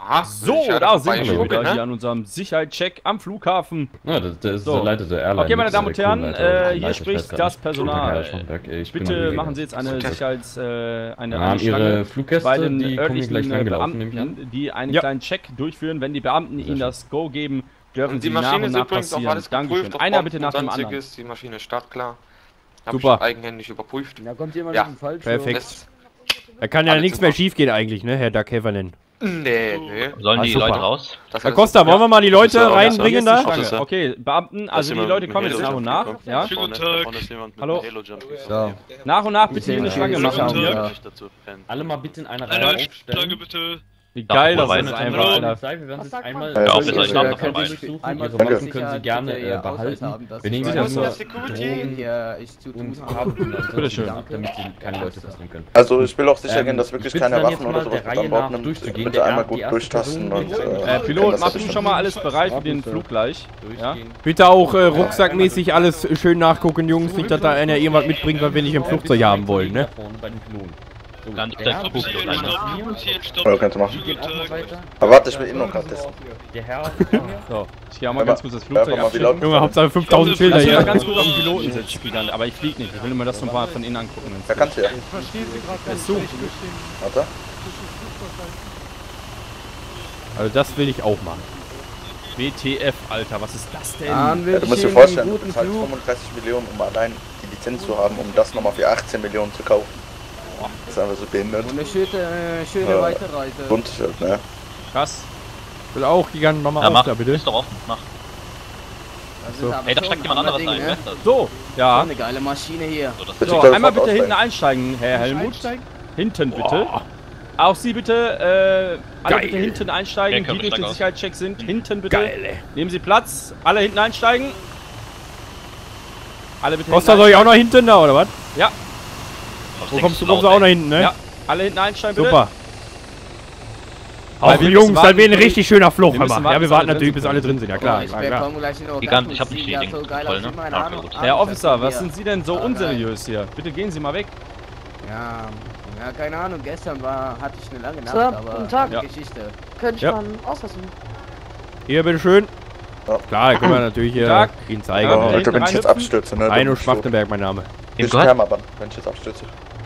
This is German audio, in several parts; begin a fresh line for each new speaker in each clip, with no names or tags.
Aha,
So, da sind wir wieder
ne?
hier an unserem Sicherheitscheck am Flughafen.
Ja, das ist
So.
der Leiter der Airline.
Okay, meine Damen und Herren,
Crewleiter,
hier
Leiter,
spricht
ich weiß
das
gar nicht.
Personal.
Ich bin
Bitte
Navigator.
machen Sie jetzt eine Sicherheits... eine
Ja,
Schlange
Ihre Fluggäste,
bei den
die kommen hier gleich
örtlichen
langgelaufen, nehme ich an.
Beamten, die einen
Ja.
kleinen Check durchführen. Wenn die Beamten Ihnen das Go geben, dürfen
Und
Sie
die
nach
Maschine
und
ist
nach
übrigens auch
passieren.
alles
Dankeschön.
geprüft. auf
Einer
Bomben
bitte nach dem
und
anderen.
sonstiges. Die Maschine ist startklar. Hab
Super.
ich eigenhändig überprüft.
Da kommt jemand
Ja.
mit dem Fallschirm.
Perfekt.
Das,
Da kann ja
Alles
nichts
super.
mehr schief gehen eigentlich, ne, Herr Duck Heffernan.
nee.
Sollen die
super.
Leute raus?
Das
Herr
ist-
Costa, wollen wir mal die Leute
Ja,
reinbringen
Hier ist
da?
die Schlange. Okay, Beamten, also die Leute kommen jetzt nach und nach. Ja? Hallo?
So.
Nach und nach bitte hier eine Schlange
Guten
machen.
Tag.
Hier.
Ja.
Alle mal bitte in einer
Eine
Reihe
Schlange
aufstellen.
bitte.
Wie geil das
Hallo.
ist einfach, Alter.
Wir werden jetzt einmal
Ja, auf,
Bitte,
ich darf noch
könnt
dabei.
ihr
durchsuchen.
einmal
Ihre
Danke.
Waffen können Sie gerne
Sicherheit, bitte,
behalten.
Ausweis haben, dass
Wir nehmen
ich
Sie
weiß,
nur
dass
Security.
hier ich zu tun
und
habe.
Kabel,
Bitteschön.
damit Sie keine Leute passieren können.
Also ich will auch sicher gehen, dass wirklich
ich bitte
keine
dann jetzt
Waffen oder
mal
sowas
der
mit
Reihe
an Bord
nach
nimmt.
durchzugehen.
Bitte
Der
einmal
die
gut
erste
durchtasten
Person,
und...
die
Pilot,
das
mach du
ist
schon mal alles bereit für den Flug gleich. Ja?
durchgehen.
Bitte auch rucksackmäßig alles schön nachgucken, Jungs. Nicht, dass da einer irgendwas mitbringt, was wir nicht im Flugzeug haben wollen, ne?
Da vorne bei den Piloten. So,
Ganz
der
der
Herr,
Flug
Hier,
ist einer.
stopp. Hier, stopp.
Ja, kannst du machen.
Sie gehen auch noch weiter.
Aber warte, ich will ihn noch gerade testen.
Der Herr,
So, ich gehe auch mal ganz kurz das
Hör
Flugzeug
einfach mal, wie
abchecken.
laut...
Junge, Hauptsache 5000 Schilder
Lass mich mal
hier.
ganz kurz auf den Piloten sitzen, dann, aber ich flieg nicht. Ich will mir das noch mal von innen angucken.
Da kannst du ja.
Ist zu.
Warte.
Also das will ich auch machen.
WTF, Alter, was ist das denn?
Ja, du musst dir vorstellen, du bezahlst 35 Millionen, um allein die Lizenz zu haben, um das nochmal für 18 Millionen zu kaufen. Das ist einfach so behindert.
Und eine schöne
Ja.
Weiterreise.
Lohnt sich halt, ne?
Krass.
Will auch Giganten, mach mal
Ja,
auf
mach.
da bitte.
Ist doch offen. Mach.
Das
So.
ist aber
Ey, da
schon
steckt jemand anderes
Ding,
ein.
ne?
Wer ist das?
So, ja.
So eine geile Maschine hier.
So, das
Bitte,
So,
ich glaub,
einmal
sofort
bitte hinten
aussteigen.
einsteigen, Herr Helmut. Hinten bitte. Auch Sie bitte, alle
Geil.
bitte hinten einsteigen,
Ja, komm,
die durch
steig
den
aus.
Sicherheitscheck sind. Hinten bitte.
Geil, ey.
Nehmen Sie Platz. Alle hinten einsteigen. Alle bitte
Costa,
hinten
soll ich auch noch hinten da, oder was?
Ja,
Wo kommst du auch noch hinten, ne?
ja. Alle hinten einsteigen bitte.
Super.
Weil
Auch
wir
Jungs,
müssen
das
warten,
wäre ein richtig schöner Fluch,
wir
hör
müssen
mal. Ja, wir
warten,
warten
bis alle
natürlich,
drin
bis alle drin sind. Ja klar,
Ich
klar, klar.
bekomme gleich noch
Gigant, ich hab
das
nicht
sieht
viel
ja so geil
voll,
aus
ne?
wie mein
Ah,
Auto.
gut.
Herr Officer, was
Hier.
sind Sie denn so
Ah,
unseriös hier? Bitte gehen Sie mal weg.
Ja, keine Ahnung, gestern hatte ich eine lange Nacht,
So,
aber
guten Tag.
Ja.
Geschichte.
Könnte ich
Ja.
mal einen Ausweis haben?
Hier, bitteschön.
Ja.
Klar, können wir natürlich hier
Tag.
ihn zeigen.
Ja,
Ja,
hinten
Alter, wenn ich jetzt
reinhüpfen.
abstürze, ne?
Heino Schmachtenberg, mein Name.
Ich
Gott.
Permaban, wenn ich jetzt abstürze.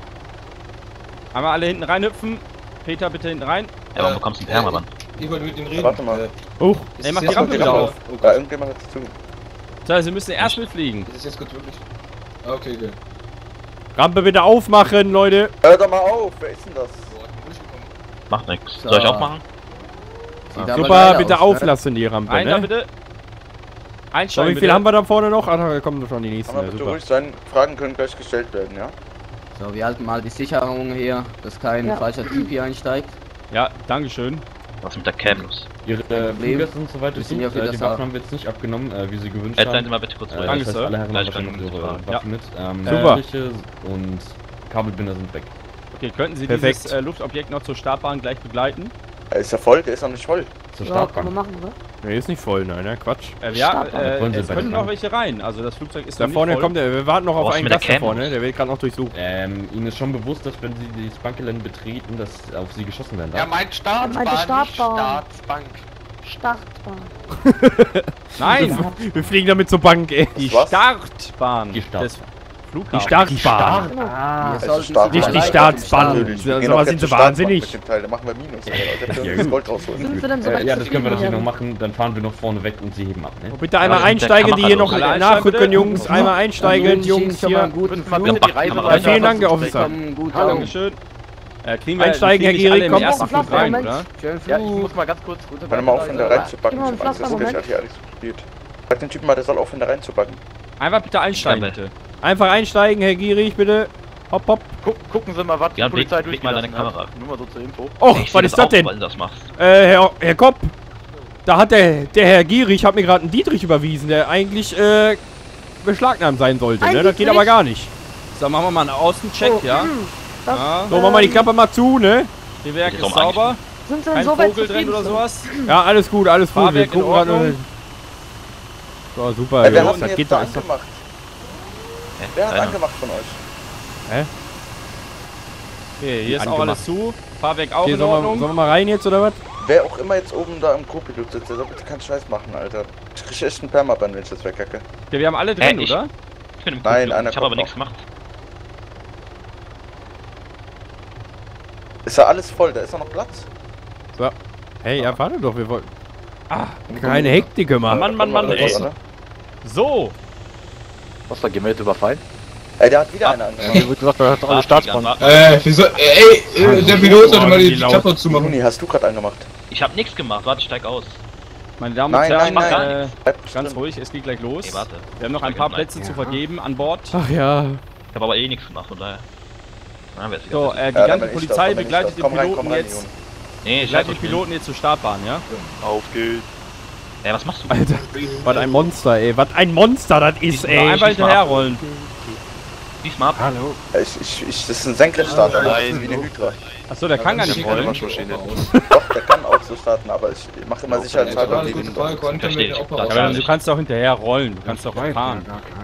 Einmal alle hinten reinhüpfen. Peter, bitte hinten rein.
Ja, warum bekommst du einen Permaban?
Ich wollte mit ihm
Ja,
reden.
warte mal.
Huch.
Ey, mach die
jetzt
Rampe
gut
wieder
gelaufen?
auf.
Oh
Da
Gott.
irgendjemand hat zu.
So, Sie müssen erst mitfliegen.
Ist es jetzt gut wirklich? Ah, okay, okay.
Rampe bitte aufmachen, Leute.
Hör doch mal auf, wer ist denn das?
Wo hat die durchgekommen?
Macht nix.
So.
Soll ich auch machen?
Sieht aber
Super,
geil
bitte
aus, ne?
auflassen die Rampe,
Rein da
ne?
bitte.
So,
Einsteigen
wie viel
bitte.
haben wir da vorne noch? Ach, da kommen schon die nächsten.
Aber
Ja,
bitte
super.
ruhig sein, Fragen können gleich gestellt werden, ja?
So, wir halten mal die Sicherung hier, dass kein
Ja.
falscher Typ hier einsteigt.
Ja, dankeschön.
Was ist mit der Cam los?
Ihre Fluggäste und so weiter
Wir
sind,
sind ja für
die
das
Waffen
auch.
haben wir jetzt nicht abgenommen, wie sie gewünscht
Jetzt seien
haben.
Sie mal bitte kurz ruhig.
Das
Danke,
heißt,
Sir.
alle Herren
Gleich
haben
können
wahrscheinlich
wir
ihre
mitfahren.
Waffen mit.
Super.
Striche und Kabelbinder sind weg.
Okay, könnten Sie
Perfekt.
dieses Luftobjekt noch zur Startbahn gleich begleiten?
Er ist ja voll, der ist noch nicht voll.
Zur
Ja, kann man
Startbank.
machen, oder?
Nee, ist nicht voll, nein, ne? Quatsch.
Ja,
Startbahn.
Wollen Sie
es
bei
können
der
noch welche rein. Also das Flugzeug ist
Da
noch
vorne
nicht voll.
kommt er. Wir warten noch auf
Was
einen
mit der
Gast da
Cam
vorne.
los?
Der wird gerade noch durchsuchen.
Ihnen ist schon bewusst, dass wenn Sie das Bankgelände betreten, dass auf Sie geschossen werden darf.
Er meint Startbahn,
meinte
nicht
Startbahn.
Staatsbank.
Startbahn.
Nein,
Wir fliegen damit zur Bank, ey.
die
Was?
Startbahn
Die Startbahn.
des
Die
Flughafens.
Startbahn.
Genau.
Wir
ist
sollten
Start-
sie
Nicht die
gleich
Staatsbahn.
zum
Wir
Sag
gehen
mal,
auch
sind
jetzt
Sie
zur Startbank
wahnsinnig?
Mit dem Teil, da machen wir Minus. Alter. Da können wir
Ja,
das
gut.
Gold rausholen.
Sind Sie denn so weit
Ja, das können wir natürlich noch
zufrieden?
machen, dann fahren wir noch vorne weg und Sie heben ab, ne?
Oh, bitte einmal
Ja, mit der
einsteigen, die hier noch
Kamera
los.
nachrücken,
Bitte.
Jungs. Einmal einsteigen,
Jungs,
Jungs,
schon mal einen
hier.
guten
Mal
Flug.
bitte die Reise
Ja,
weiter.
vielen Dank, Herr
Wir
Officer.
kommen gut
Hallo.
an.
Dankeschön. Kriegen
Einsteigen, Herr
fliegen nicht alle
Gierig,
im
komm.
ersten Flug rein,
Moment.
oder?
Schönen
Ja, ich
Flug.
muss mal ganz kurz.
Hör mal auf, in der reinzubacken.
Gib mal einen
Ich hab Angst, dass
Pflaster,
der hat hier alles probiert. Sag den Typen mal, der soll aufhören, da reinzubacken.
Einfach bitte einsteigen,
Ja,
bitte.
Einfach einsteigen, Herr Gierig, bitte. Hopp, hopp.
Gucken Sie mal, was die
Ja,
Polizei
leg mal deine
durchgelassen
Kamera.
hat. Nur mal so zur Info.
Och,
Ich seh
was ist das
auch,
denn?
weil du das machst.
Herr Kopp. Da hat der Herr Gierig hat mir gerade einen Dietrich überwiesen, der eigentlich beschlagnahmt sein sollte,
Ein
ne? Das geht
Dietrich?
aber gar nicht.
So, machen wir mal einen Außencheck,
Oh,
ja?
Das,
Ja.
So, machen wir die Klappe mal zu, ne?
Die Werk
Ist
ist
doch
sauber.
Sind Sie denn
Kein
so weit
Vogel drin
zufrieden?
oder sowas.
Ja, alles gut, alles gut.
Fahrwerk in
grad
Ordnung.
So, super,
Wer
Jungs,
hat denn
das
jetzt
geht
da
doch. Ist doch
angemacht?
Hä?
Wer hat
Keiner.
angemacht von euch?
Okay, hier ist auch
Angemacht.
alles zu. Fahrwerk auch
okay,
in
sollen
Ordnung.
wir mal rein jetzt, oder was?
wer auch immer jetzt oben da im Co-Pilot sitzt, der soll bitte keinen Scheiß machen, Alter. Ich krieg echt einen Permaban, wenn ich das wegkacke.
Ja, wir haben alle drin,
ich-
oder?
Ich bin im
Nein,
Kumpel.
einer
Ich habe aber
kommt
nichts
noch.
gemacht.
Ist ja alles voll, da ist ja noch Platz.
So. Hey, ja, warte doch, wir wollten... Ah, keine Hektik gemacht.
Mann, ey. So.
Was da, gehen wir jetzt überfallen?
Ey, der hat wieder eine angemacht.
Mir wird gesagt, du hast alle Staatsbahnen.
Wieso? Der Pilot sollte mal die
Wie laut.
Klappe zumachen.
Juni, hast du gerade angemacht?
Ich habe nichts gemacht. Warte, ich steig aus.
Meine Damen und
Nein,
Herren,
nein,
nein.
Bleib
ganz
drin.
ruhig, es geht gleich los.
Nee, warte.
Wir haben noch ein paar Plätze zu vergeben an Bord.
Ach ja.
Ich habe aber eh nichts gemacht, von daher. Na, wer ist
So,
egal.
die
dann
ganze
bin ich
Polizei
das, dann bin ich
begleitet
das.
den
Komm rein,
Piloten
Juni.
jetzt.
Nee, ich
Begleitet
bleib
den Piloten jetzt zur Startbahn, ja?
Auf geht's.
Ey, was machst du?
Alter, was ein Monster, ey. Was ein Monster das ist,
Nur
ey.
einfach hinterherrollen.
Diesmal ab.
Das ist ein Senkrechtstarter, das ist wie eine Hydra.
Achso, der kann gar nicht rollen.
Doch, der kann auch so starten, aber ich mache immer sicherheitshalber die
Gute
Window.
Frage, Gordon, können wir auch mal
Ja, aber du kannst doch hinterher rollen, du kannst doch fahren.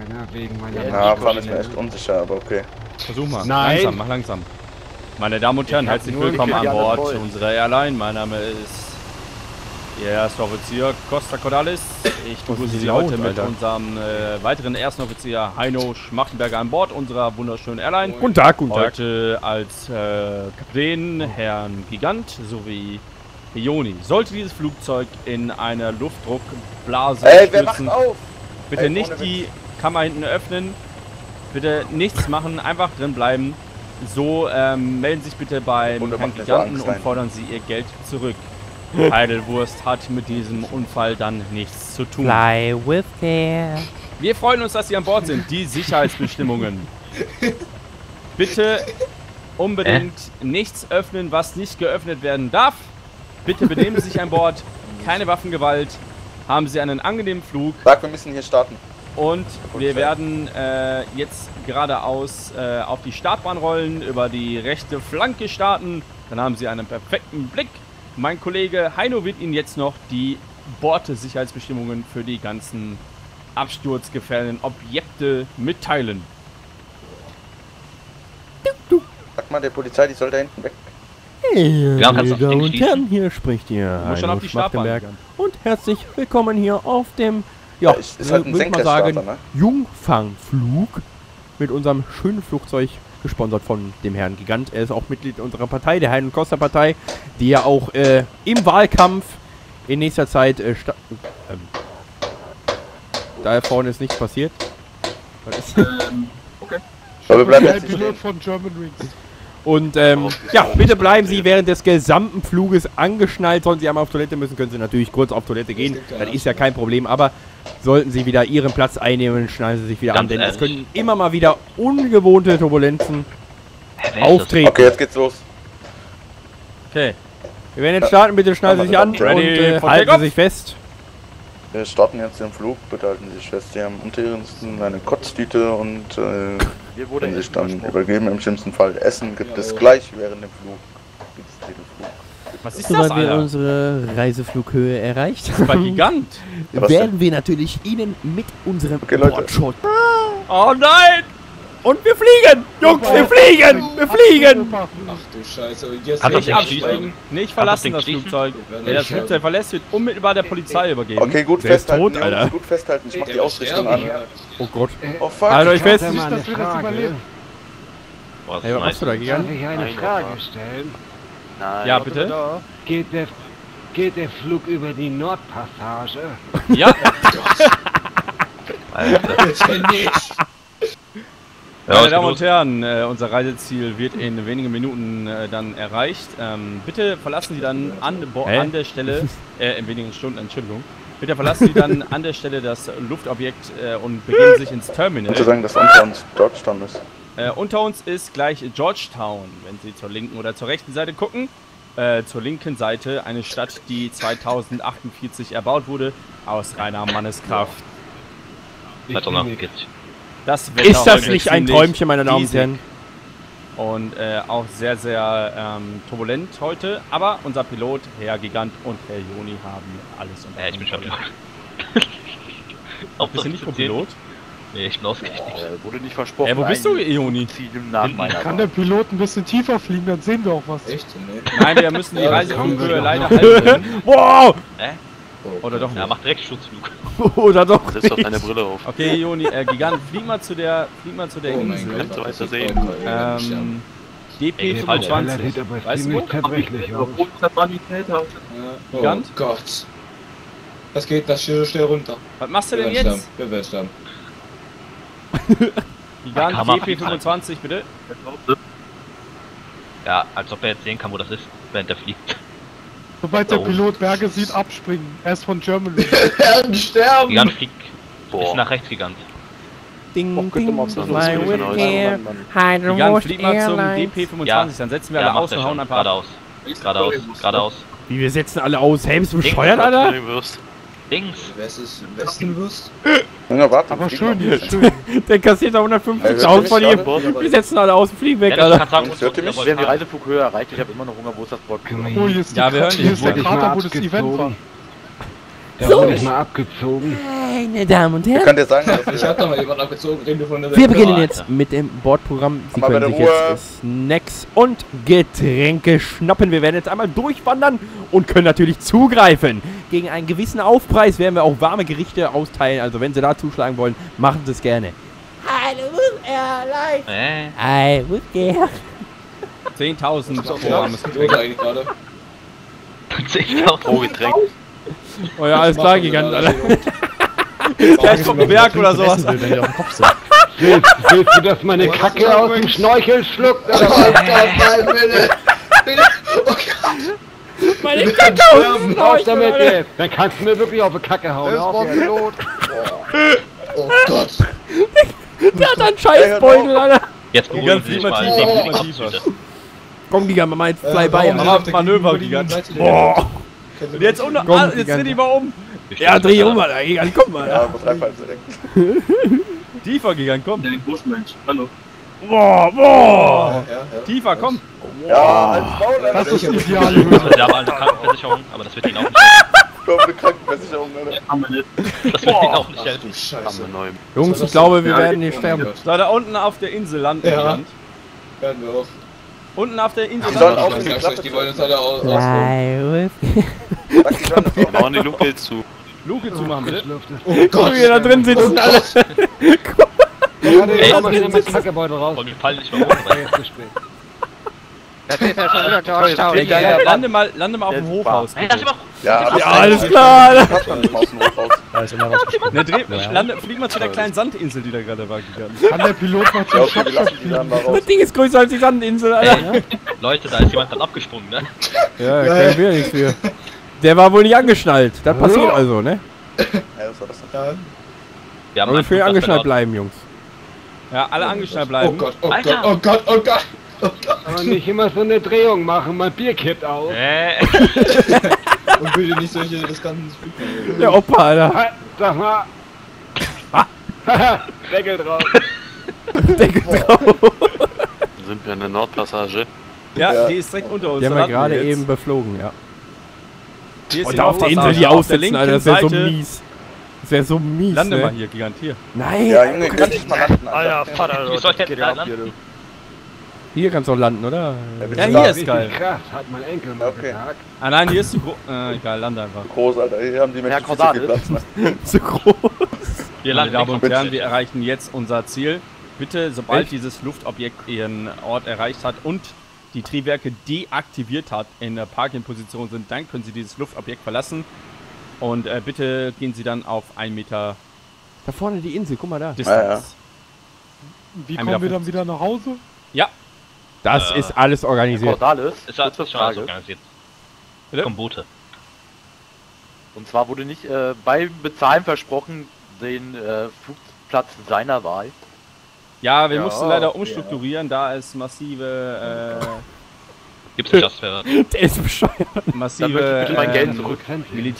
Ja, fahren ist mir echt unsicher, aber okay.
Versuch mal.
Nein.
Langsam, mach langsam. Meine Damen und Herren, herzlich willkommen an
die anderen
Bord
voll.
unserer Airline. Mein Name ist Ihr erster Offizier Costa Cordalis. Ich begrüße Sie
laut,
heute mit
Alter.
unserem weiteren ersten Offizier Heino Schmachtenberger an Bord unserer wunderschönen Airline.
Guten Tag, guten Tag.
Heute als Kapitän Herrn Gigant sowie Joni. Sollte dieses Flugzeug in einer Luftdruckblase
Ey, wer macht
stürzen,
auf?
bitte
Ey,
nicht
ohne
die Kammer hinten öffnen. Bitte nichts machen, einfach drin bleiben. So melden sich bitte beim
Oder
Herrn
macht mir so
Giganten
Angst
und
rein.
fordern Sie Ihr Geld zurück. Heidelwurst hat mit diesem Unfall dann nichts zu tun.
Fly with care.
Wir freuen uns, dass Sie an Bord sind. Die Sicherheitsbestimmungen. Bitte unbedingt nichts öffnen, was nicht geöffnet werden darf. Bitte benehmen Sie sich an Bord. Keine Waffengewalt. Haben Sie einen angenehmen Flug.
Sag, wir müssen hier starten.
Und wir werden jetzt geradeaus auf die Startbahn rollen, über die rechte Flanke starten. Dann haben Sie einen perfekten Blick. Mein Kollege Heino wird Ihnen jetzt noch die Bordsicherheitsbestimmungen für die ganzen absturzgefährdenden Objekte mitteilen.
Sag mal der Polizei, die soll da hinten weg.
Hey,
Ja, kannst du
meine
auf
Damen
Ding
und
schließen?
Herren, hier spricht ihr
Du musst schon
Heino
auf die Startbahn
Schmachtenberg.
gegangen.
Und herzlich willkommen hier auf dem, ja,
Ist halt ein
würde ich mal sagen,
Senkrechtstarter, ne?
Jungfangflug mit unserem schönen Flugzeug, gesponsert von dem Herrn Gigant. Er ist auch Mitglied unserer Partei, der Hein- und Costa-Partei, die ja auch im Wahlkampf in nächster Zeit da vorne ist nichts passiert. Was ist?
Aber wir bleiben jetzt nicht stehen.
Und ja, bitte bleiben Sie während des gesamten Fluges angeschnallt. Sollten Sie einmal auf Toilette müssen, können Sie natürlich kurz auf Toilette gehen. Das ist ja kein Problem. Aber sollten Sie wieder Ihren Platz einnehmen, schnallen Sie sich wieder an.
Ganz
Denn es
ehrlich.
können immer mal wieder ungewohnte Turbulenzen
Wer ist das?
auftreten.
Okay, jetzt geht's los.
Okay.
Wir werden jetzt starten. Bitte schnallen Sie sich an und
Ready for
halten
takeoff?
Sie sich fest.
Wir starten jetzt den Flug, bitte halten Sie sich fest. Sie haben unter Ihren eine Kotztüte und
Hier wurde
können sich
echt
dann
übersprungen.
übergeben. Im schlimmsten Fall Essen gibt es gleich während dem Flug. Gibt es den Flug.
Was ist das,
Sobald wir
Alter?
unsere Reiseflughöhe erreicht
Bei Gigant.
Was
werden wir natürlich Ihnen mit unserem
Okay, Leute.
Bordshot.
Oh nein!
Und wir fliegen! Jungs, wir fliegen! Wir fliegen!
Ach du Scheiße, jetzt
Hat das
Nicht
Ding
abspringen,
schließen?
nicht verlassen
Ding
das
schließen?
Flugzeug. Wer das Flugzeug verlässt, wird unmittelbar der Polizei übergeben.
Okay, gut
Der ist
festhalten,
tot,
Jungs,
Alter.
gut festhalten. Ich mach die Ausrichtung
an.
an.
Oh Gott.
Oh fuck.
Haltet euch fest!
Boah, das
Hey,
ist
was
nice.
machst du da, Gigant?
Darf ich eine Frage stellen?
Nein,
Ja,
warte
bitte?
da.
Geht der Flug über die Nordpassage?
Ja,
Alter.
nicht.
Ja,
meine
was
Damen
geht
und Herren, unser Reiseziel wird in wenigen Minuten dann erreicht. Bitte verlassen Sie dann
Hä?
an der Stelle, in wenigen Stunden, Entschuldigung. Bitte verlassen Sie dann an der Stelle das Luftobjekt und begeben sich ins Terminal.
Und zu sagen, dass unter uns Georgetown ist.
Unter uns ist gleich Georgetown, wenn Sie zur linken oder zur rechten Seite gucken. Zur linken Seite eine Stadt, die 2048 erbaut wurde, aus reiner Manneskraft.
Weiter nach geht's.
Das Wetter
Ist das
heute
nicht ein
ziemlich
Träumchen, meine Damen und
diesig
Herren?
Und auch sehr, sehr turbulent heute. Aber unser Pilot, Herr Gigant und Herr Joni haben alles unter
Ich bin schon
Kontrolle.
wieder. Auf
Bist du nicht Co-Pilot?
Nee, ich bin ausgerichtet.
Wurde nicht versprochen.
Wo bist du, Ioni?
Ziel im Namen meiner
Kann der Pilot ein bisschen tiefer fliegen, dann sehen wir auch was.
Echt? Nee.
Nein, wir müssen die Reiseflughöhe leider
Wow!
halten. Oder doch
Ja,
nicht?
macht direkt Schutzflug.
Oder doch
Setz doch deine Brille auf.
Okay, Ioni, Gigant, flieg mal zu der
Oh mein
Insel.
Gott.
Kannst du weiter sehen.
DP25. Weißt du wo?
zerbrechlich aus.
Oh
Gigant?
Gott. Das geht, das schnell runter.
Was machst du denn jetzt?
Wir werden sterben.
Gigant,
Hammer.
DP25, bitte.
Ja, als ob er jetzt sehen kann, wo das ist, während er fliegt.
Sobald der Pilot Berge sieht, abspringen. Er ist von Germany.
werden sterben!
Gigant fliegt. Ist nach rechts Gigant.
Ding,
könnte
ding,
mal so
fly
so
with
so
air,
Gigant,
Hydromost
flieg mal zum
Airlines.
DP25,
Ja.
dann setzen wir
Ja,
alle
macht
aus
er
und hauen
schon.
einfach ab.
Geradeaus. Geradeaus. Geradeaus.
Wie, wir setzen alle aus? Hey, bist du bescheuert, Alter?
Links.
Westenwurst?
Junge, warte.
Aber
flieg
schön
noch.
hier, schön.
Der kassiert da 150.000 von ihm. Wir setzen alle aus und fliegen weg,
Ja, du
Alter.
kannst sagen,
Jungs, hört ihr mich?
Wir haben die Reiseflughöhe erreicht. Ich habe immer noch Hunger. Wo ist das Board?
Oh, hier ist,
Ja, wir hören dich.
hier ist der
Wurde
Krater,
mal
wo das Event war.
Der wurde nicht mal abgezogen.
Meine Damen und
Ich
Herren,
kann dir sagen, dass
Ich hab doch mal jemanden abgezogen, reden wir von der
wir beginnen
Alter.
jetzt mit dem Bordprogramm. Sie
Mal bei
können sich
der Ruhe.
jetzt Snacks und Getränke schnappen. Wir werden jetzt einmal durchwandern und können natürlich zugreifen. Gegen einen gewissen Aufpreis werden wir auch warme Gerichte austeilen. Also wenn Sie da zuschlagen wollen, machen Sie es gerne. I would care.
10.000 pro
Ja,
armes
das
Getränk.
wurde eigentlich gerade.
10.000
Pro Getränk.
Oh ja, alles klar, Gigant, Alter.
Gleich vom Berg oder sowas.
Willst du, dass meine Kacke aus dem Schnorchel schluckt?
Oh Gott, nein, bitte! Bitte! Oh Gott!
Meine Kacke
Raus damit jetzt! Dann kannst du mir wirklich auf die Kacke hauen. Auf jetzt.
Oh Gott!
Der hat einen Scheißbeutel, Alter.
Jetzt beruhigen Sie sich mal.
flieg mal tiefer.
Komm, Gigant, mach mal jetzt Fly by.
warum
Mach
auf der
Manöver,
gegenüberliegenden
Gigant.
Seite der-
Boah.
Und jetzt,
Komm,
jetzt
Gigant.
dreh die mal um.
Ja, dreh um, Alter. Gigant, komm mal.
Ja, muss einfach direkt.
Tiefer, Gigant, komm.
Boah.
Ja, ja.
Tiefer, komm.
Ja, als Maul,
Das
Alter.
ist ideale Höhe.
Wir haben eine Krankenversicherung, aber das wird Ihnen auch nicht
Komm, eine Krankenversicherung, Alter.
helfen. Das wird Ihnen auch nicht helfen.
Du Scheiße.
Jungs, ich glaube, wir werden hier sterben.
So, da unten auf der Insel landen,
Ja.
Gigant.
Werden wir auch.
Unten auf der Insel
Die sollen
landen.
auch
Ich
die
sag's euch,
Klappe
die wollen uns alle ausholen.
Fly with
Sag die sollen das auch
Machen die Luke jetzt zu.
Luke zumachen, bitte.
Oh
Guck, wie wir da drin sitzen, alle.
Ja, der
Ey,
komm mal mit dem Kackebeutel raus.
Von mir fallen nicht mal runter.
Jetzt zu spät.
Gigant, lande mal auf dem Hochhaus.
Hey, das ist immer.
Ja,
Ja, alles klar, Alter.
passt man nicht mal aus dem Hof raus.
Ne, flieg mal zu der kleinen Sandinsel, die da gerade war, Gigant.
Kann der Pilot mal
Ja,
zum
okay, wir
Shop
lassen die dann mal raus.
Das Ding ist größer als die Sandinsel, Alter.
Ey, Leute, da ist jemand gerade abgesprungen, ne?
Ja, können wir nichts für. Der war wohl nicht angeschnallt. Das passiert also, ne?
Ja, was war das denn?
Wir haben
Aber
einen
schön
Flug,
angeschnallt
das
bleiben, Jungs.
Ja, alle angeschnallt
Oh
bleiben.
Gott, oh
Alter.
Gott, oh Gott, oh Gott! Oh Gott!
Aber nicht immer so eine Drehung machen, mein Bier kippt aus.
Und bitte nicht solche riskanten Flugzeuge.
Der Opa, Alter.
Ha, sag mal. Deckel drauf.
Deckel drauf.
Sind wir in der Nordpassage?
Ja,
Ja.
die ist direkt unter uns.
Die haben
da
wir
landen
gerade
jetzt.
eben beflogen, ja.
Hier ist
Und
die
da auf der Insel
Nordpassage.
die
Auf der
aussitzen,
linken
Alter, das wäre so
Seite.
mies. Das wäre so mies,
Lande
ne?
mal hier, Gigant, hier.
Nein,
Ja, Junge, kann ich mal landen, Alter.
Wie soll ich denn da landen?
hier kannst du auch landen, oder?
Ja, hier ist geil.
Krass, hat mein Enkel mal
Okay.
gesagt.
Ah nein, hier ist zu groß. Egal, lande einfach.
Groß, Alter. Hier haben die Menschen viel zu viel Platz. Ne?
So groß.
Wir
Meine
landen
Damen und
links.
Herren, wir erreichen jetzt unser Ziel. Bitte, sobald dieses Luftobjekt ihren Ort erreicht hat und die Triebwerke deaktiviert hat, in der Parking-Position sind, dann können Sie dieses Luftobjekt verlassen. Und bitte gehen Sie dann auf 1 Meter
Da vorne die Insel, guck mal da.
Distanz.
Wie
1,50
kommen wir
Meter.
dann wieder nach Hause?
Das ist alles organisiert.
Cordalis,
Ist alles
kurze
schon alles
Frage.
organisiert.
Bitte?
Kommen Boote.
Und zwar wurde nicht beim Bezahlen versprochen, den Flugplatz seiner Wahl.
Ja, wir
Ja,
mussten leider umstrukturieren, da es massive,
Gibt's nicht das für.
Der ist bescheuert.
Dann
massive
möchte ich bitte mein Geld
ähm,
zurück.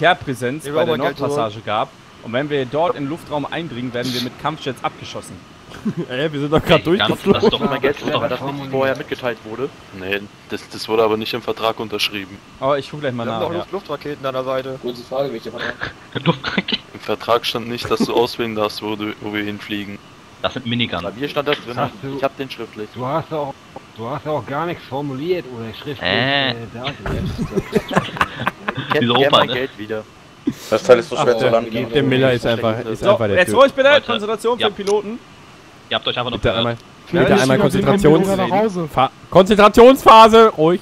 Militärpräsenz
Ich
bei
will
der
aber Geld
Nordpassage gab. Und wenn wir dort in den Luftraum eindringen, werden wir mit Kampfjets abgeschossen.
Wir sind doch gerade durchgeflogen.
Das ist doch
Mein Geld schnell, weil das nicht vorher mitgeteilt wurde.
Nee, das wurde aber nicht im Vertrag unterschrieben.
Aber ich guck gleich mal nach. Ja.
Luftraketen an der Seite.
Kurze Frage, welche Vertrag?
Im Vertrag stand nicht, dass du auswählen darfst, wo wir hinfliegen.
Das sind Minigun.
Bei mir stand das drin,
Hast du-
ich hab den schriftlich.
Du hast auch gar nichts formuliert oder schriftlich dargelegt.
Ich hätte
Diese
gerne
Opa,
mein
ne?
Geld wieder.
Das Teil ist so schwer zu landen.
Der Miller ist einfach
So,
der
jetzt
Typ.
ruhig bitte,
Leute.
Konzentration für
Ja.
den Piloten.
Ihr habt euch einfach noch
Bitte einmal,
Ja,
bitte
ich
einmal
will den Piloten nach Hause.
Konzentrationsphase, ruhig.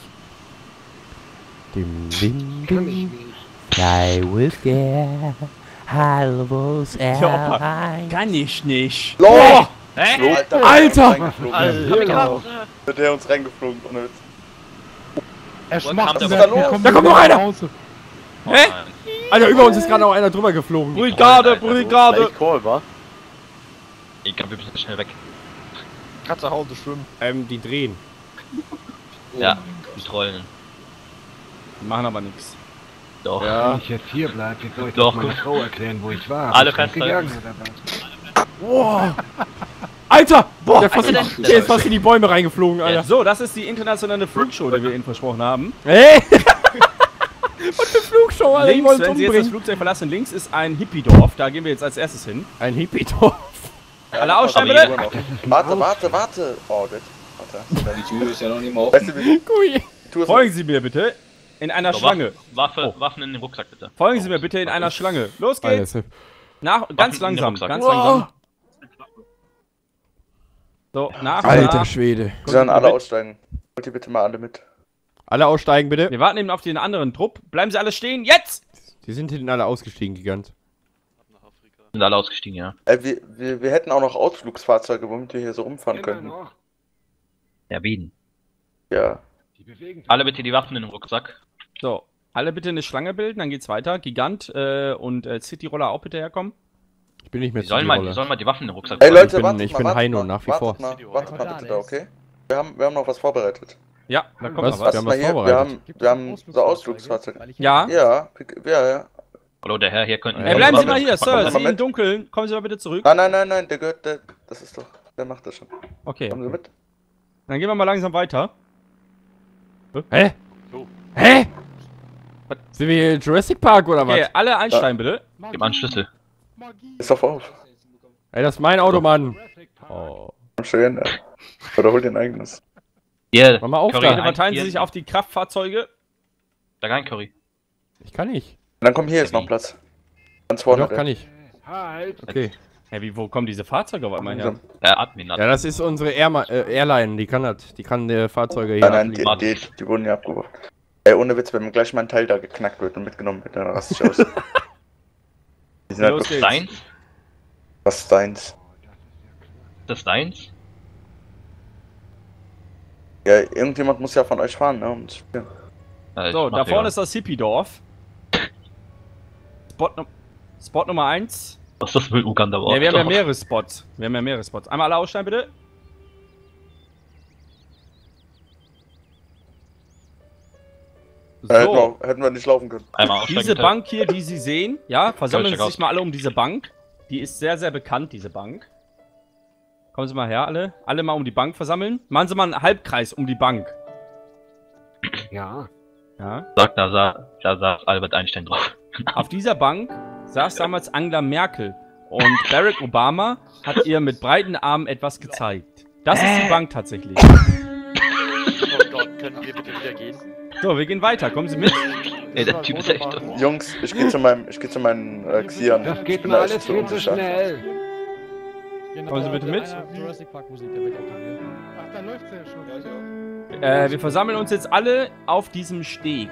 Dim, dim, dim. Fly with the Halvos Airline.
Kann ich nicht.
Los!
Hä?
Alter!
Wird der uns reingeflogen, ohne Witz.
Er
Wo kam
schmacht
der
der
los?
Da kommt noch einer!
nach Hause.
Oh,
Hä?
nein.
Alter, über uns ist gerade noch einer drüber geflogen.
Brigade,
Alter,
Brigade.
Ich Call war.
Ich glaube, wir müssen schnell weg.
Kannst nach Hause schwimmen.
Die drehen.
Ja, die Trollen.
Die machen aber nichts.
Doch.
Wenn ich jetzt hier bleibe, jetzt soll ich
Doch,
doch meiner
gut.
Frau erklären, wo ich war.
Alle
Ob ich
Fenster.
gegangen oder was.
Boah! Alter!
Boah,
der ist fast in die Bäume reingeflogen, Alter.
So, das ist die internationale Flugshow, die wir Ihnen versprochen haben.
Hey! Was für Flugshow, Alter? Die
Links,
wollen
wenn
uns
Sie jetzt das
umbringen.
Flugzeug verlassen, links ist ein Hippie-Dorf. Da gehen wir jetzt als erstes hin.
Ein Hippie-Dorf.
Alle aussteigen,
Aber
bitte!
hier- Warte. Oh, das. Warte.
Die Tür ist ja noch nicht mal
Weißt du,
offen.
wie
Gui.
die Tour ist?
Folgen Sie mir bitte in einer Schlange.
Waffen in den Rucksack, bitte.
Folgen Sie mir bitte in einer Schlange. Los geht's!
Alter,
Ganz
in den
langsam,
Rucksack.
ganz
Wow.
langsam. So, nach und
Alter
nach.
Schwede.
Die sollen alle
mit.
aussteigen. Holt die bitte mal alle mit.
Alle aussteigen, bitte.
Wir warten eben auf den anderen Trupp. Bleiben Sie alle stehen, jetzt!
Die sind hinten alle ausgestiegen, Gigant.
Sind alle ausgestiegen, ja.
Wir hätten auch noch Ausflugsfahrzeuge, womit wir hier so rumfahren
Immer
könnten.
noch.
Ja, Bienen.
Ja.
Die bewegen sich.
Alle bitte die Waffen in den Rucksack.
So, alle bitte eine Schlange bilden, dann geht's weiter. Gigant und City-Roller auch bitte herkommen.
Ich bin nicht mehr
Die sollen
City-Roller.
mal die Waffen in den Rucksack
Ey
packen.
Leute,
bin-
wartet
ich
mal,
bin
wartet
Heino,
mal,
nach wie vor.
Wartet mal bitte da, okay? Wir haben noch was vorbereitet.
Ja, da kommt
Was?
noch was.
Wir haben
Mal
was
hier,
vorbereitet.
wir haben so Ausflugsfahrzeuge.
Ja.
Ja.
Hallo, der Herr hier könnte...
Ey, bleiben Sie mal
Moment,
hier, Sir.
Moment.
Sie im Dunkeln. Kommen Sie mal bitte zurück.
Nein, der gehört, das ist doch, der macht das schon.
Okay,
Kommen Sie mit?
dann gehen wir mal langsam weiter.
Hä? Hä? Was? Sind wir hier in Jurassic Park oder
Okay,
was?
alle einsteigen bitte.
Gib mal einen Schlüssel.
Ist doch auf.
Ey, das ist mein Auto, Mann. Oh.
Schön, ja. Oder hol dir ein eigenes.
Hier,
Mach mal auf
Curry,
da.
Bitte verteilen Sie
hier.
sich auf die Kraftfahrzeuge.
Da rein, Curry.
Ich kann nicht.
Dann komm, hier ist noch Platz. Ganz vorne.
Doch, kann ich.
Halt.
Okay.
Hä, wo kommen diese Fahrzeuge auf einmal her?
Admin.
Ja, das ist unsere Airline. Die kann das. Die kann Fahrzeuge hier
Nein,
abfliegen.
die wurden ja abgeworfen. Ey, ohne Witz, wenn mir gleich mal ein Teil da geknackt wird und mitgenommen wird, dann raste ich aus. Die sind halt
Los
wirklich,
geht's.
Deins?
was ist deins?
Das ist deins?
Ja, irgendjemand muss ja von euch fahren, ne? Und, ja.
So, da vorne ist das Hippie-Dorf. Spot Nummer 1.
Was ist das für Uganda?
Ja, wir haben ja mehrere Spots. Einmal alle aussteigen, bitte. So,
Hätten wir nicht laufen können.
Einmal aussteigen,
diese
bitte.
Bank hier, die Sie sehen, ja, versammeln
Ja,
Sie
check
sich mal alle um diese Bank. Die ist sehr, sehr bekannt, diese Bank. Kommen Sie mal her, alle. Alle mal um die Bank versammeln. Machen Sie mal einen Halbkreis um die Bank.
Ja.
Ja.
Da saß Albert Einstein drauf.
Auf dieser Bank saß damals Angela Merkel. Und Barack Obama hat ihr mit breiten Armen etwas gezeigt. Das ist die Bank tatsächlich.
Oh Gott, können wir bitte wieder gehen?
So, wir gehen weiter. Kommen Sie mit.
Ey, der Typ ist echt...
Jungs, ich geh zu meinen Xian.
Das
Ich
geht
bin
mir
da echt
alles
zu
viel zu
unsicher.
schnell.
Kommen Sie bitte mit.
Jurassic Park Musik, der wegaktiviert. Ach, da läuft's ja schon.
Wir versammeln uns jetzt alle auf diesem Steg.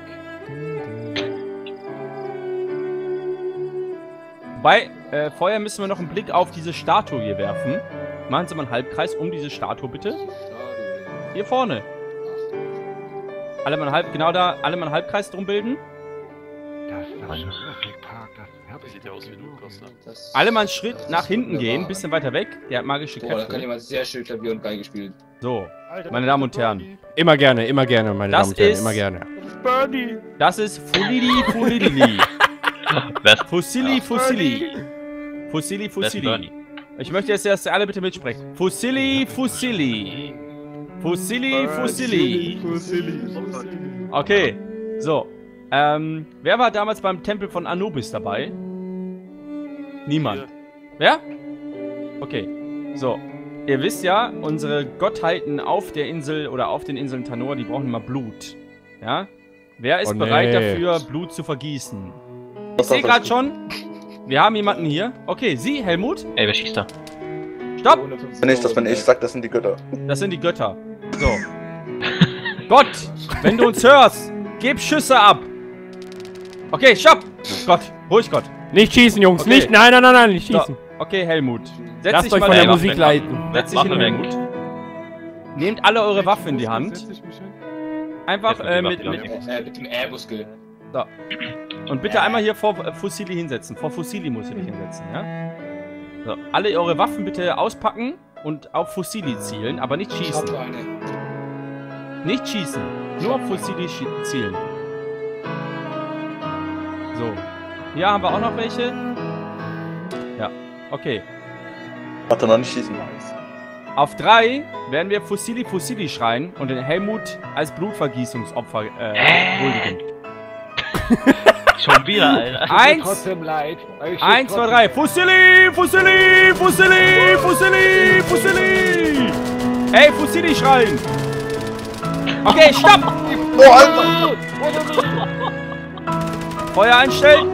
Wobei, vorher müssen wir noch einen Blick auf diese Statue hier werfen. Machen Sie mal einen Halbkreis um diese Statue, bitte. Hier vorne. Alle mal einen Halbkreis drum bilden.
Das ist das Jurassic Park, das hab ich
Sieht ja aus wie du, Costa.
Alle mal einen Schritt nach hinten gehen, ein bisschen weiter weg. Der hat magische
Boah, da kann
Kräfte.
jemand sehr schön Klavier und Geige spielen.
So, meine Damen und Herren.
Immer gerne, meine
Das
Damen und Herren.
ist-
Immer gerne.
Das ist Fulili Fulili.
Wer ist...
Fussili Fussili. Fussili
Wer ist
Fussili.
Bernie?
Ich möchte jetzt, dass ihr alle bitte mitsprechen. Fusilli, Fusilli. Fusilli, Fusilli. Okay, so. Wer war damals beim Tempel von Anubis dabei? Niemand. Wer? Okay, so. Ihr wisst ja, unsere Gottheiten auf der Insel oder auf den Inseln Tanor, die brauchen immer Blut. Ja? Wer ist bereit dafür, Blut zu vergießen? Ich sehe gerade schon, wir haben jemanden hier. Okay, Sie, Helmut?
Ey, wer schießt da?
Stopp!
Das bin ich, sag, das sind die Götter.
Das sind die Götter. So. Gott, wenn du uns hörst, gib Schüsse ab. Okay, stopp! Gott, ruhig Gott.
Nicht schießen, Jungs,
Okay.
nicht, nein, nicht schießen.
So. Okay, Helmut. Setz
Lasst
dich
euch
mal
von der
hin.
Musik leiten.
Setz dich hin, Helmut. Nehmt alle eure Waffen in die Hand. Einfach mit
dem R-Muskel.
so. Und bitte einmal hier vor Fusilli hinsetzen. Vor Fusilli musst du dich hinsetzen, ja? So. Alle eure Waffen bitte auspacken und auf Fusilli zielen, aber nicht schießen. Nicht schießen. Nur auf Fusilli zielen. So. Hier haben wir auch noch welche. Ja, okay.
Warte, noch nicht schießen.
Auf 3 werden wir Fusilli Fusilli schreien und den Helmut als Blutvergießungsopfer huldigen.
Schon wieder, Alter.
1, 1, 2, 3. Fusilli, Fusilli, Fusilli, Fusilli, Fusilli. Ey, Fusilli schreien. Okay, stopp.
Oh, Alter.
Feuer einstellen.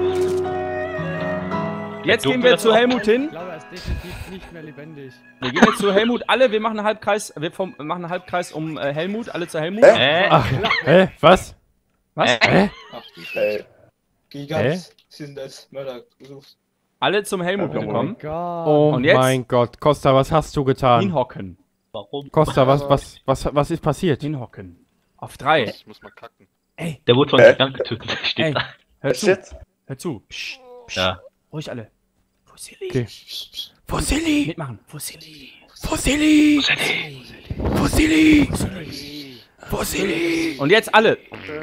Jetzt gehen wir zu Helmut hin.
Laura ist definitiv nicht mehr lebendig.
Wir gehen jetzt zu Helmut. Alle, wir machen einen Halbkreis. Wir machen einen Halbkreis um Helmut. Alle zu Helmut.
Ach, hä? Was?
Was?
Hä?
Ey.
Gigas, sie sind als Mörder gesucht.
Alle zum Helmut gekommen.
Oh
Und jetzt?
mein Gott, Costa, was hast du getan?
Hinhocken.
Warum?
Costa, was ist passiert?
Hinhocken. Auf 3.
Ich muss mal kacken.
Ey,
Der wurde von Gigant getötet. Der steht
ey,
da.
hör zu.
Shit.
Hör zu. Psst, psst.
Ja.
Ruhig alle. Fusilli.
Okay. Fusilli!
Mitmachen. Fusilli.
Fusilli! Fusilli! Fusilli!
Und jetzt alle.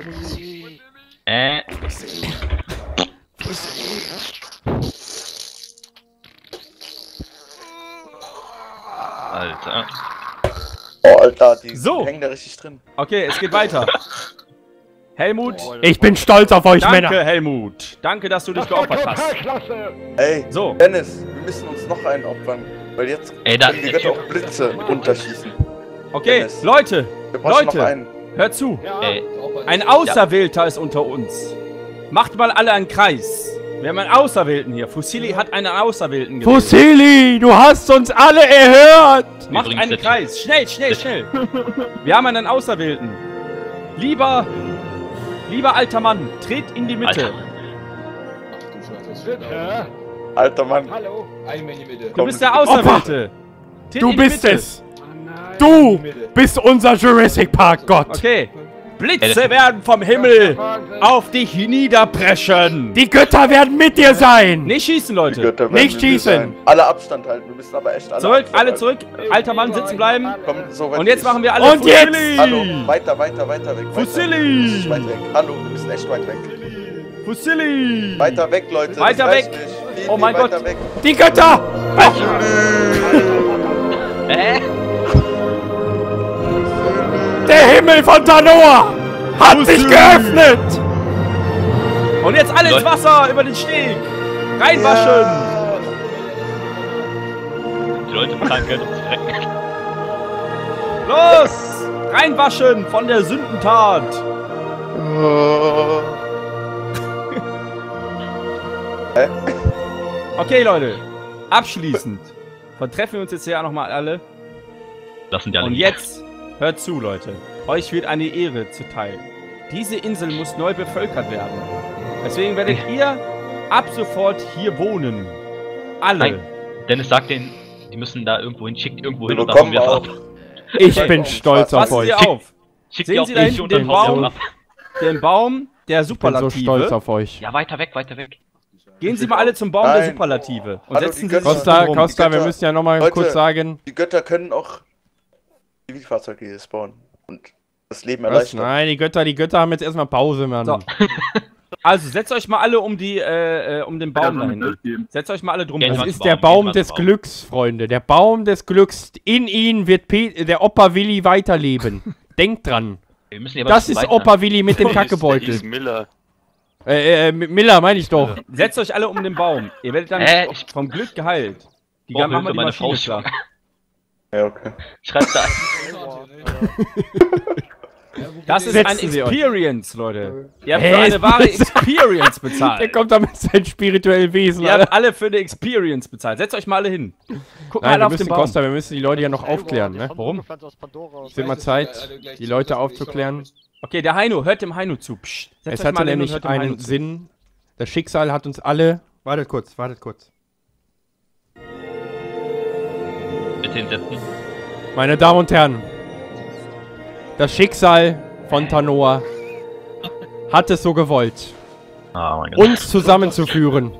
Alter.
Oh, Alter, die
So.
hängen da richtig drin.
Okay, es geht weiter. Helmut.
Ich bin stolz auf euch,
Danke,
Männer!
Helmut. Danke, dass du dich geopfert hast.
Ey,
So.
Dennis, wir müssen uns noch einen opfern. Weil jetzt
Ey, da-
können die Götter auch Blitze runterschießen.
Okay,
Dennis.
Leute.
Wir brauchen noch
Leute.
einen.
Hört zu.
Ey.
Ein Auserwählter ist unter uns. Macht mal alle einen Kreis. Wir haben einen Auserwählten hier. Fusilli hat einen Auserwählten gewählt.
Fusilli, du hast uns alle erhört!
Macht
Übrigens,
einen Kreis. Schnell, schnell, schnell. Wir haben einen Auserwählten. Lieber alter Mann, tritt in die Mitte.
Alter.
Alter Mann.
Hallo. Einmal in die Mitte.
Du bist der Auserwählte. Tritt
Du
in die
bist
Mitte.
es! Du bist unser Jurassic Park Gott!
Okay. Blitze werden vom Himmel auf dich niederpreschen.
Die Götter werden mit dir sein!
Nicht schießen,
Die
Leute.
Götter werden
Nicht
mit dir
schießen.
sein. Alle Abstand halten. Wir müssen aber echt alle
Zurück,
Abstand
alle
halten.
zurück. Alter Mann, sitzen bleiben.
Komm, so weit
Und jetzt
wie
machen
ich.
wir alle
Und jetzt!
Fusilli.
Hallo, weiter weg.
Fusilli.
Weiter. Weit weg. Hallo, wir müssen echt weit weg.
Fusilli.
Weiter weg, Leute.
Weiter
das reicht
weg.
nicht. Viel,
Oh mein
viel weiter
Gott.
Weg.
Die Götter! Der Himmel von Tanor hat sich geöffnet!
Und jetzt alle ins Wasser über den Steg. Reinwaschen.
Die Leute bezahlen Geld, um zu retten.
Los. Reinwaschen von der Sündentat. Okay, Leute. Abschließend vertreffen wir uns jetzt ja nochmal alle.
Das sind ja alle.
Und jetzt hört zu, Leute. Euch wird eine Ehre zuteil. Diese Insel muss neu bevölkert werden. Deswegen werdet ihr ab sofort hier wohnen. Alle.
Nein. Dennis sagt denen, die müssen da irgendwo hin, schickt irgendwo hin
Wir
und dann hauen
bekommen
wir
auch.
ab.
Ich bin stolz auf
Passen
euch.
Sie auf.
Schickt
Sehen
die auf
Sie da hinten
und dann
den
hauen wir
Baum?
ab.
Den Baum der
Ich bin so
Superlative.
stolz auf euch.
Ja, weiter weg, weiter weg.
Gehen Sie mal alle zum Baum der
Nein.
Superlative und
Hallo,
setzen
die
Sie sich
Costa,
rum.
Costa, wir
Götter-
müssen ja nochmal
Leute.
kurz sagen.
Die Götter können auch Zivilfahrzeuge hier spawnen und das Leben
Was?
erleichtern.
Nein, die Götter haben jetzt erstmal Pause, Mann.
So. Also setzt euch mal alle um die, um den Baum dahin. Setzt euch mal alle drum.
Das ist der Baum des Glücks, Freunde. Der Baum des Glücks. In ihn wird der Opa Willi weiterleben. Denkt dran. Das ist Opa Willi mit dem Kackebeutel.
Miller.
Miller meine ich doch.
Setzt euch alle um den Baum. Ihr werdet dann vom Glück geheilt. Die machen wir die Maschine klar.
Ja, okay.
Schreibt da.
Das ist ein Experience, Leute. Ihr habt für eine wahre Experience bezahlt.
Der kommt da mit seinem spirituellen Wesen.
Ihr habt alle für eine Experience bezahlt. Setzt euch mal alle hin. Guckt mal auf den Baum.
Costa, wir müssen die Leute ja noch aufklären, ne? Warum? Es wird mal Zeit, die Leute aufzuklären.
Okay, der Heino, hört dem Heino zu. Psst.
Es hatte nämlich einen Sinn. Das Schicksal hat uns alle... Wartet kurz.
Bitte hinsetzen.
Meine Damen und Herren, das Schicksal von Tanoa hat es so gewollt, uns zusammenzuführen,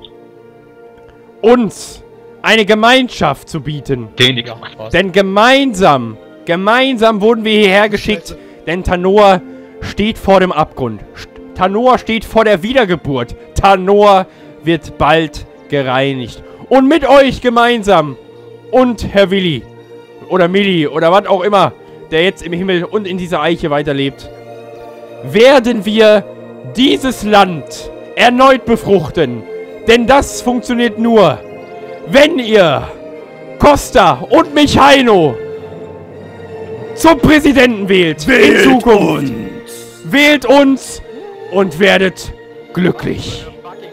uns eine Gemeinschaft zu bieten. Denn gemeinsam wurden wir hierher geschickt, denn Tanoa steht vor dem Abgrund. Tanoa steht vor der Wiedergeburt. Tanoa wird bald gereinigt. Und mit euch gemeinsam und Herr Willi oder Milli oder was auch immer, der jetzt im Himmel und in dieser Eiche weiterlebt, werden wir dieses Land erneut befruchten. Denn das funktioniert nur, wenn ihr Costa und mich Heino zum Präsidenten wählt. In Zukunft. Wählt uns und werdet glücklich.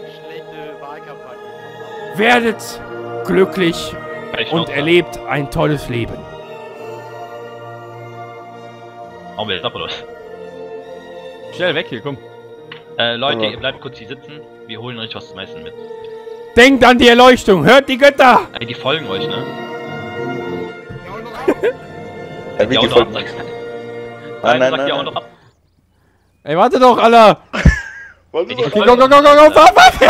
Werdet glücklich und erlebt ein tolles Leben.
Hauen wir jetzt ab, oder was?
Schnell weg hier, komm.
Leute, ihr bleibt kurz hier sitzen. Wir holen euch was zum Essen mit.
Denkt an die Erleuchtung, hört die Götter!
Ey, die folgen euch, ne?
Ja, wie die folgen?
Nein, sagt ihr auch noch ab.
Ey, warte doch, Alter!
Okay,
go!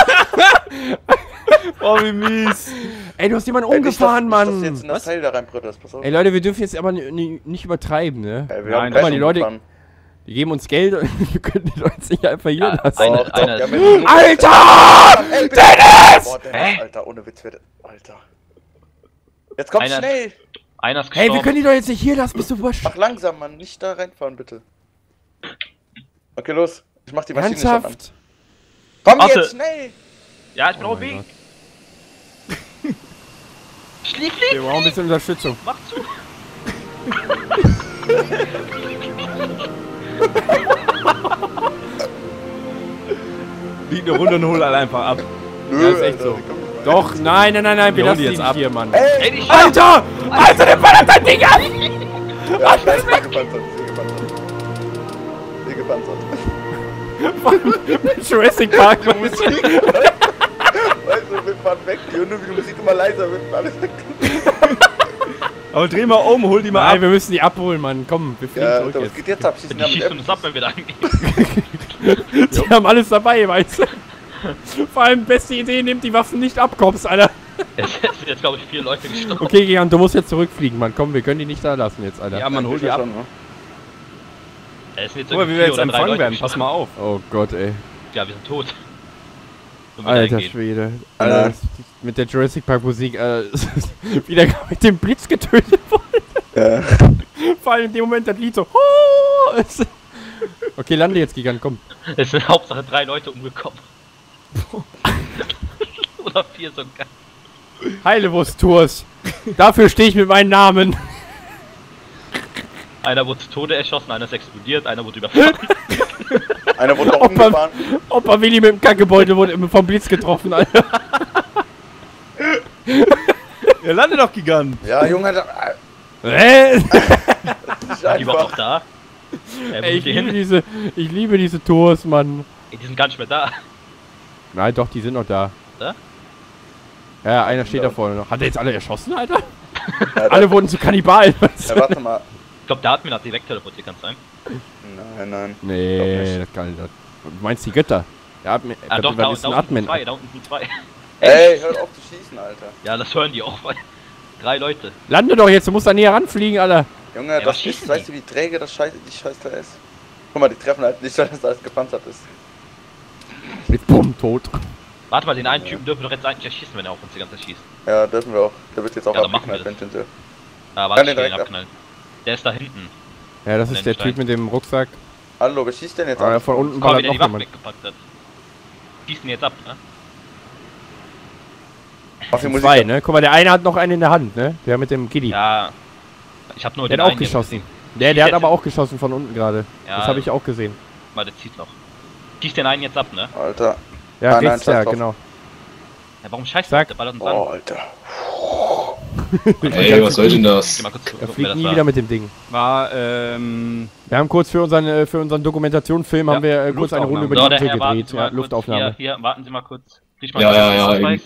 Oh, wie mies. Ey, du hast jemanden umgefahren, Mann.
Jetzt in das Teil da reinbrütterst, pass auf.
Ey, Leute, wir dürfen jetzt aber nicht übertreiben, ne?
Ey,
nein, guck mal, die Leute, die geben uns Geld und wir können die Leute nicht einfach hier lassen.
Alter!
Dennis!
Boah, Dennis, Alter, ohne Witz, Alter. Jetzt komm schnell!
Einer ist
gestorben. Hey, wir können die doch jetzt nicht hier lassen, bist du wurscht.
Mach langsam, Mann, nicht da reinfahren, bitte. Okay, los. Ich mach die Maschine schon an. Komm jetzt, schnell!
Ja, ich bin auf Weg. Flieg!
Wir brauchen ein bisschen Unterstützung.
Mach zu!
Lieg eine Runde und hol alle einfach ab.
Nö,
ja, ist echt so. Doch, nein, wir lassen die jetzt ab hier, Mann.
Ey,
Alter! Alter, der ballert das Ding an!
Ja, ich weiß, Sie gepanzert.
Mit Jurassic Park.
Weißt du, wir fahren weg, die Hunde, wie die Musik immer leiser wird und alles weg.
Aber dreh mal um, hol die mal ab.
Nein, wir müssen die abholen, Mann. Komm, wir fliegen zurück
jetzt.
jetzt.
Geht jetzt ab,
die schießen uns ab, wenn wir da angehen.
Die haben alles dabei, weißt du? Vor allem, beste Idee, nehmt die Waffen nicht ab, Kops, Alter.
Es sind jetzt, glaube ich, 4 Leute gestorben.
Okay, Gigant, du musst jetzt zurückfliegen, Mann. Komm, wir können die nicht da lassen jetzt, Alter.
Ja, man, hol die ab.
Guck
mal, wie wir jetzt empfangen werden. Pass mal auf.
Oh Gott, ey.
Ja, wir sind tot.
Alter Schwede. Alter, mit der Jurassic Park Musik, wieder mit dem Blitz getötet wurde.
Ja.
Vor allem in dem Moment das Lied so. Okay, lande jetzt, Gigant, komm.
Es sind Hauptsache 3 Leute umgekommen. Oder 4 sogar.
Heilewurst-Tours. Dafür stehe ich mit meinem Namen.
Einer wurde zu Tode erschossen, einer ist explodiert, einer wurde überfahren.
Einer wurde auch umgefahren.
Opa Willi mit dem Kackebeutel wurde vom Blitz getroffen, Alter.
Ja, lande doch, Gigant.
Ja, Junge, da...
Die war auch da.
Ey, ich liebe diese Tours, Mann.
Ey, die sind gar nicht mehr da.
Nein, doch, die sind noch da.
Da?
Ja, einer steht da vorne noch. Hat er jetzt alle erschossen, Alter? Ja, alle wurden zu Kannibalen.
Ja, warte mal.
Ich glaube, der Admin hat direkt teleportiert, kann es sein?
Nein.
Nee, das kann nicht. Du meinst die Götter? Der Admin,
doch, da
ist ein Admin.
Da unten sind 2.
Ey, hört auf zu schießen, Alter.
Ja, das hören die auch, weil 3 Leute.
Lande doch jetzt, du musst da näher ranfliegen, Alter.
Junge, ja, das ist, weißt du, wie träge das die Scheiß da ist? Guck mal, die treffen halt nicht, weil das alles gepanzert ist.
Mit Bumm, tot.
Warte mal, den einen Typen dürfen wir doch jetzt eigentlich erschießen, wenn er auf uns die ganze Zeit schießt.
Ja, dürfen wir auch. Der wird jetzt auch
Ja, dann machen
abgeknallt,
wir
wenn
das.
Tinte.
Ah, warte, ich will den abknallen. Der ist da hinten.
Ja, das ist der Typ mit dem Rucksack.
Hallo, wer schießt denn jetzt
Ah,
an?
von unten
Komm,
ballert
wie der
noch
die Waffe
jemand.
weggepackt hat. Schießen den jetzt ab, ne?
Mach die Musik
Zwei,
an.
ne? Guck mal, der eine hat noch einen in der Hand, ne? Der mit dem Kiddy.
Ja. Ich hab nur
Der
den
hat auch
einen jetzt
geschossen.
gesehen.
Der
Schießt
hat
jetzt-
aber auch geschossen von unten gerade.
Ja,
Das habe ich auch gesehen.
Warte, zieht noch. Schieß den einen jetzt ab, ne?
Alter.
Ja,
Nein,
rechts,
nein,
ja,
scheiß drauf.
genau.
Ja, warum scheißt
Zack.
der ballert uns
Oh,
an?
Alter.
Ey, was soll denn das?
Geh mal kurz
Er
gucken, wer
fliegt
das
nie
war.
wieder mit dem Ding.
War,
Wir haben kurz für unseren Dokumentationsfilm
Ja,
haben wir kurz eine Runde über
So,
die
der
Insel
Herr, warten
gedreht.
Sie
Ja,
mal kurz.
Luftaufnahme.
Hier, warten Sie mal kurz. Krieg mal
Ja,
kurz
ja,
den
ja,
Ausweis.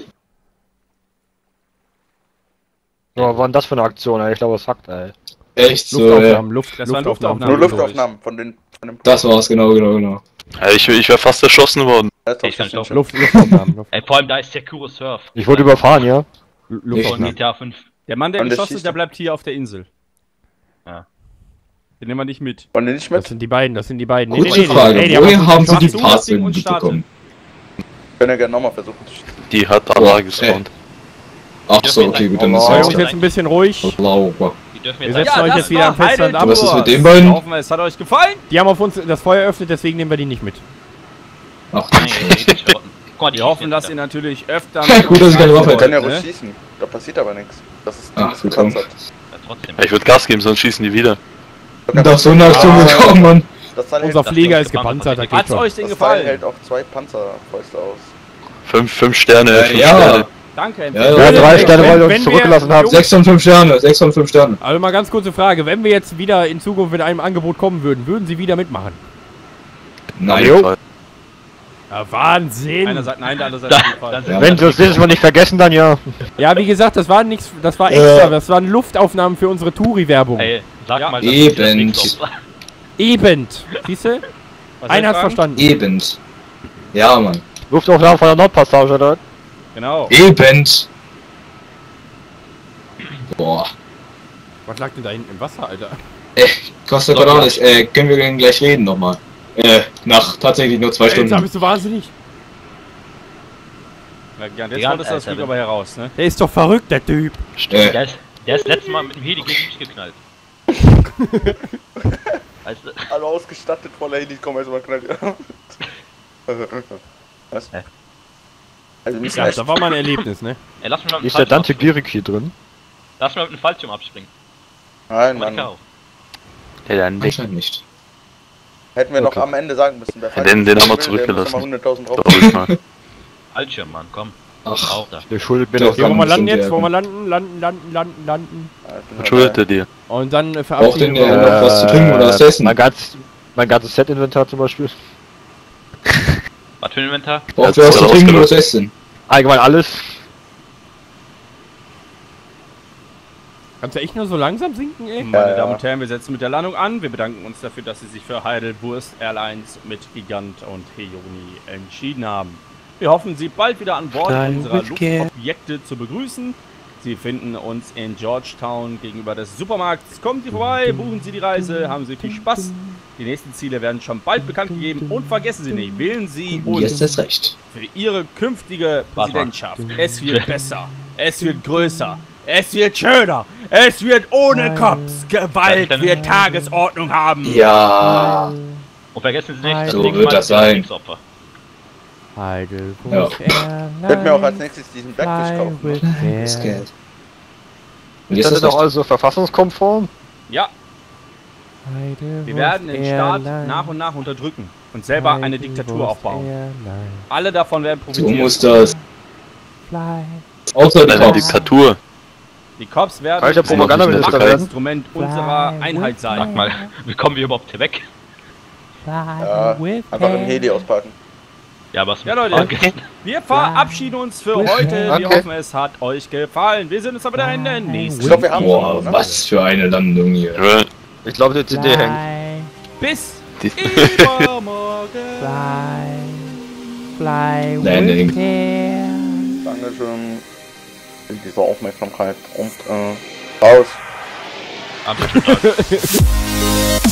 Ja, was war denn das für eine Aktion, ey? Ich glaube, es hackt, ey.
Echt so,
Luftaufnahmen,
Das waren Luftaufnahmen.
Nur
Namen
Luftaufnahmen von dem.
Das war's, genau.
Ja, ich wäre fast erschossen worden.
Ich kann nicht laufen.
Luftaufnahmen.
Ey, vor allem da ist Securo Surf.
Ich wurde überfahren, ja?
Von
Luftaufnahmen.
GTA 5.
Der Mann, der
Und der
geschossen
schießt
ist, der
doch.
bleibt hier auf der Insel.
Ja.
Den nehmen wir nicht mit.
Wollen die nicht
Das
mit?
sind die beiden, das sind die beiden.
Kurze Frage,
die
woher
haben
haben Sie die
Machst du das Ding
Parts
und startet?
mitbekommen?
Können ja gerne nochmal versuchen zu schießen.
Die hat da gespawnt.
Ach so, okay, gut, dann ist
Wir
alles
uns
klar.
jetzt ein bisschen ruhig.
Lauber.
Die dürfen
Wir
jetzt
setzen
einfach-
euch jetzt wieder am Festland ab.
Was ist mit den beiden?
Hoffen wir, es hat euch gefallen.
Die haben auf uns das Feuer eröffnet, deswegen nehmen wir die nicht mit.
Ach,
Nein, guck mal, die
Wir hoffen,
schießen
dass
jetzt
ihr
da.
natürlich öfter...
Gut, dass ich keine Waffe
Wir können ja
hätte.
ruhig schießen. Da passiert aber nichts. Das ist
Ach,
das
willkommen.
gepanzert.
Ja, trotzdem.
Ich würde Gas geben, sonst schießen die wieder.
Nach so einer Aktion gekommen, Mann.
Das Teil
Unser
hält,
Flieger
das
ist
Ding
gepanzert, da
gepanzert.
geht
Hat's
schon.
euch denn
das Teil
gefallen?
hält auch 2 Panzerfäuste aus.
5 Sterne, 5
Ja.
Sterne.
Danke,
Ja,
Ja, 3 Sterne, weil wir
wenn
uns
wir-
zurückgelassen haben.
6 von 5 Sterne, 6 von 5 Sterne.
Also mal ganz kurze Frage, wenn wir jetzt wieder in Zukunft mit einem Angebot kommen würden, würden Sie wieder mitmachen?
Nein.
Jo.
Ja, Wahnsinn!
Einer sagt nein, der andere sagt auf jeden Fall.
Ja,
Wenn Sie das dieses Mal nicht vergessen, dann ja.
Ja, wie gesagt, das war nichts, das war extra, das waren Luftaufnahmen für unsere Touri-Werbung.
Ey, sag
Ja.
mal, dass du das
Eben.
nicht glaubst.
Eben! Siehst du?
Was
Einer hat's
soll ich
verstanden.
Eben. Ja, Mann.
Luftaufnahme von der Nordpassage, oder?
fragen? Genau.
Eben. Boah.
Was lag denn da hinten im Wasser, Alter?
Costa Cordalis, können wir denn gleich reden nochmal? Nach tatsächlich nur 2
Jetzt
Stunden.
bist du wahnsinnig.
Ja, jetzt
Ja,
wolltest du das
Alter,
Flieger aber heraus, ne?
Der ist doch verrückt, der Typ.
Der ist letztes Mal mit dem Heli gegen mich geknallt. Weißt du?
Alle ausgestattet, voller Heli, komm erstmal knallt. Was?
Hä?
Also wir müssen
Ja,
echt.
das war mal ein Erlebnis, ne?
Ey, lass mich mal mit dem
Ist der
Fallschirm
Dante
abspringen.
Gierig hier drin?
Lass mich mal mit dem Fallschirm abspringen.
Nein,
Mann.
Mann.
Ja, dann nicht.
Anscheinend nicht.
Hätten wir noch
Okay.
am Ende sagen müssen. Der
Ja, den haben wir
der muss
zurückgelassen.
noch mal 100.000 drauf.
Glaube ich mal.
Fallschirm, Mann, komm.
Ach,
Auch da.
Der schuldet mir
Doch,
noch.
Hier, wo wir landen
bestimmt,
jetzt,
ja.
wo wir landen.
Ja, ich bin
Was schuldet er
dabei.
dir?
Und dann
Braucht
verabschieden
denn
wir
der noch was zu trinken oder was zu essen?
Mein ganzes Set-Inventar zum Beispiel.
Was für ein Inventar?
Braucht
Ja,
ihr was zu
das
trinken oder
ausgelöst.
was zu essen?
Allgemein alles.
Kannst du echt nur so langsam sinken, ey?
Meine
Ja,
Damen
ja.
und Herren, wir setzen mit der Landung an. Wir bedanken uns dafür, dass Sie sich für Heidelwurst Airlines mit Gigant und Heyoni entschieden haben. Wir hoffen, Sie bald wieder an Bord unserer Luftobjekte zu begrüßen. Sie finden uns in Georgetown gegenüber des Supermarkts. Kommen Sie vorbei, buchen Sie die Reise, haben Sie viel Spaß. Die nächsten Ziele werden schon bald bekannt gegeben. Und vergessen Sie nicht, wählen Sie
Jetzt
uns
ist recht.
für Ihre künftige
Warte mal.
Präsidentschaft. Es wird besser, es wird größer, es wird schöner, es wird ohne Cops. Gewalt wird Tagesordnung haben.
Ja.
Und vergessen Sie nicht,
So
nächste
wird
Mal
das
ist der
sein.
Kriegsopfer.
Heidelwurst
Ich könnte mir auch als nächstes diesen Bergfisch kaufen.
Das Geld. Und
Ist
jetzt
das
ist
doch
das
also verfassungskonform?
Ja, wir werden den Staat nach und nach unterdrücken und selber eine Diktatur aufbauen. Alle davon werden
so
profitieren.
muss das. Außer die
Eine
Cops.
Diktatur.
Die Cops werden
Kann ich der Propagandaminister
ein
werden?
Instrument unserer Einheit sein.
Sag mal, wie kommen wir überhaupt hier weg?
Ja, einfach im Heli ausparken.
Ja, was
Ja, Leute, wir verabschieden uns für heute. Wir
Okay.
hoffen, es hat euch gefallen. Wir sehen uns aber wieder in der nächsten.
Ich glaube, wir haben
Boah,
schon, ne?
was für eine Landung hier.
Ja,
Ich glaube, die CD hängt.
Bis
die-
übermorgen.
Landing.
Dankeschön für diese Aufmerksamkeit und raus.
Am